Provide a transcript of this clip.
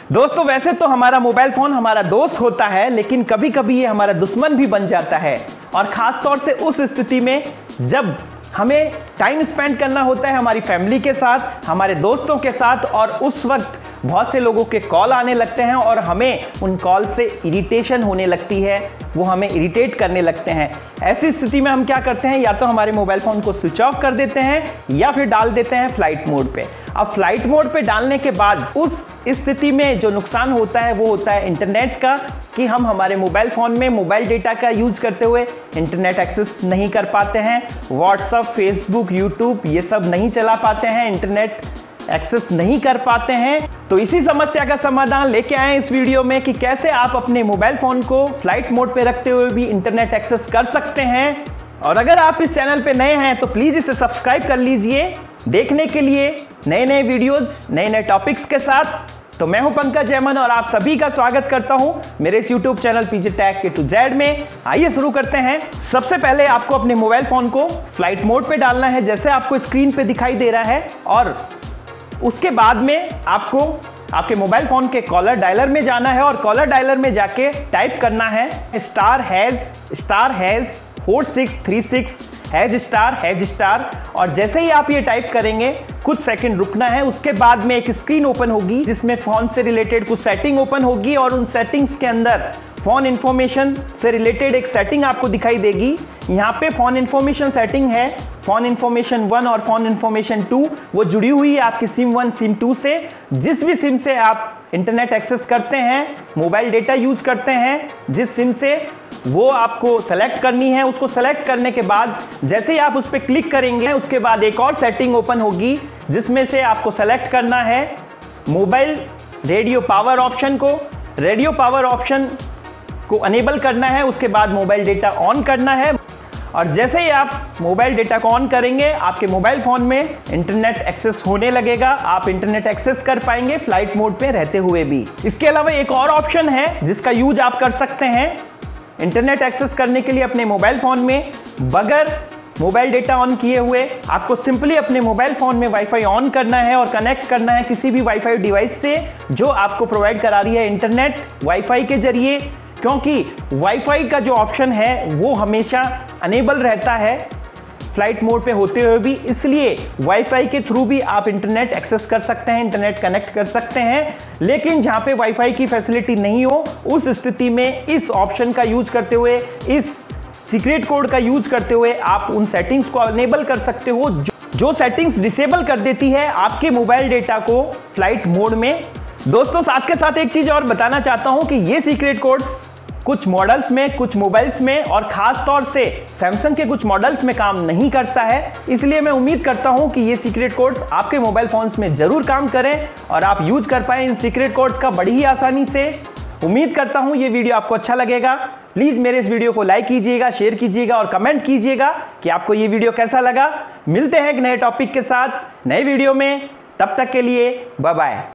दोस्तों वैसे तो हमारा मोबाइल फोन हमारा दोस्त होता है, लेकिन कभी कभी ये हमारा दुश्मन भी बन जाता है। और खास तौर से उस स्थिति में जब हमें टाइम स्पेंड करना होता है हमारी फैमिली के साथ, हमारे दोस्तों के साथ, और उस वक्त बहुत से लोगों के कॉल आने लगते हैं और हमें उन कॉल से इरिटेशन होने लगती है, वो हमें इरिटेट करने लगते हैं। ऐसी स्थिति में हम क्या करते हैं, या तो हमारे मोबाइल फ़ोन को स्विच ऑफ कर देते हैं या फिर डाल देते हैं फ्लाइट मोड पे। अब फ्लाइट मोड पे डालने के बाद उस स्थिति में जो नुकसान होता है वो होता है इंटरनेट का, कि हम हमारे मोबाइल फ़ोन में मोबाइल डेटा का यूज़ करते हुए इंटरनेट एक्सेस नहीं कर पाते हैं, व्हाट्सअप, फेसबुक, यूट्यूब ये सब नहीं चला पाते हैं, इंटरनेट एक्सेस नहीं कर पाते हैं। तो इसी समस्या का समाधान लेके आए इस वीडियो में कि कैसे आप अपने मोबाइल फ़ोन को फ्लाइट मोड पे रखते हुए भी इंटरनेट एक्सेस कर सकते हैं। और अगर आप इस चैनल पे नए हैं तो प्लीज़ इसे सब्सक्राइब कर लीजिए देखने के लिए नए नए वीडियोज़, नए नए टॉपिक्स के साथ। तो मैं हूं पंकज जयमन और आप सभी का स्वागत करता हूं मेरे इस YouTube चैनल पीजे टेक के टू जेड में। आइए शुरू करते हैं। सबसे पहले आपको अपने मोबाइल फ़ोन को फ्लाइट मोड पे डालना है, जैसे आपको स्क्रीन पे दिखाई दे रहा है। और उसके बाद में आपको आपके मोबाइल फ़ोन के कॉलर डायलर में जाना है और कॉलर डायलर में जाके टाइप करना है *#4636#। और जैसे ही आप ये टाइप करेंगे कुछ सेकंड रुकना है, उसके बाद में एक स्क्रीन ओपन होगी जिसमें फ़ोन से रिलेटेड कुछ सेटिंग ओपन होगी और उन सेटिंग्स के अंदर फ़ोन इन्फॉर्मेशन से रिलेटेड एक सेटिंग आपको दिखाई देगी। यहाँ पे फ़ोन इन्फॉर्मेशन सेटिंग है, फ़ोन इन्फॉर्मेशन 1 और फ़ोन इन्फॉर्मेशन 2, वो जुड़ी हुई है आपकी सिम 1 सिम 2 से। जिस भी सिम से आप इंटरनेट एक्सेस करते हैं, मोबाइल डेटा यूज़ करते हैं, जिस सिम से वो आपको सेलेक्ट करनी है। उसको सेलेक्ट करने के बाद जैसे ही आप उस पर क्लिक करेंगे उसके बाद एक और सेटिंग ओपन होगी जिसमें से आपको सेलेक्ट करना है मोबाइल रेडियो पावर ऑप्शन को। रेडियो पावर ऑप्शन को अनेबल करना है, उसके बाद मोबाइल डेटा ऑन करना है। और जैसे ही आप मोबाइल डेटा को ऑन करेंगे आपके मोबाइल फ़ोन में इंटरनेट एक्सेस होने लगेगा, आप इंटरनेट एक्सेस कर पाएंगे फ्लाइट मोड पे रहते हुए भी। इसके अलावा एक और ऑप्शन है जिसका यूज आप कर सकते हैं इंटरनेट एक्सेस करने के लिए अपने मोबाइल फ़ोन में बगैर मोबाइल डेटा ऑन किए हुए। आपको सिंपली अपने मोबाइल फ़ोन में वाईफाई ऑन करना है और कनेक्ट करना है किसी भी वाईफाई डिवाइस से जो आपको प्रोवाइड करा रही है इंटरनेट वाईफाई के जरिए, क्योंकि वाईफाई का जो ऑप्शन है वो हमेशा अनेबल रहता है फ्लाइट मोड पे होते हुए भी, इसलिए वाईफाई के थ्रू भी आप इंटरनेट एक्सेस कर सकते हैं, इंटरनेट कनेक्ट कर सकते हैं। लेकिन जहाँ पे वाईफाई की फैसिलिटी नहीं हो उस स्थिति में इस ऑप्शन का यूज करते हुए, इस सीक्रेट कोड का यूज करते हुए आप उन सेटिंग्स को अनेबल कर सकते हो जो सेटिंग्स डिसेबल कर देती है आपके मोबाइल डेटा को फ्लाइट मोड में। दोस्तों साथ के साथ एक चीज़ और बताना चाहता हूँ कि ये सीक्रेट कोड्स कुछ मॉडल्स में, कुछ मोबाइल्स में और ख़ास तौर से सैमसंग के कुछ मॉडल्स में काम नहीं करता है। इसलिए मैं उम्मीद करता हूं कि ये सीक्रेट कोड्स आपके मोबाइल फ़ोन्स में ज़रूर काम करें और आप यूज कर पाएँ इन सीक्रेट कोड्स का बड़ी ही आसानी से। उम्मीद करता हूं ये वीडियो आपको अच्छा लगेगा। प्लीज़ मेरे इस वीडियो को लाइक कीजिएगा, शेयर कीजिएगा और कमेंट कीजिएगा कि आपको ये वीडियो कैसा लगा। मिलते हैं एक नए टॉपिक के साथ नए वीडियो में, तब तक के लिए बाय बाय।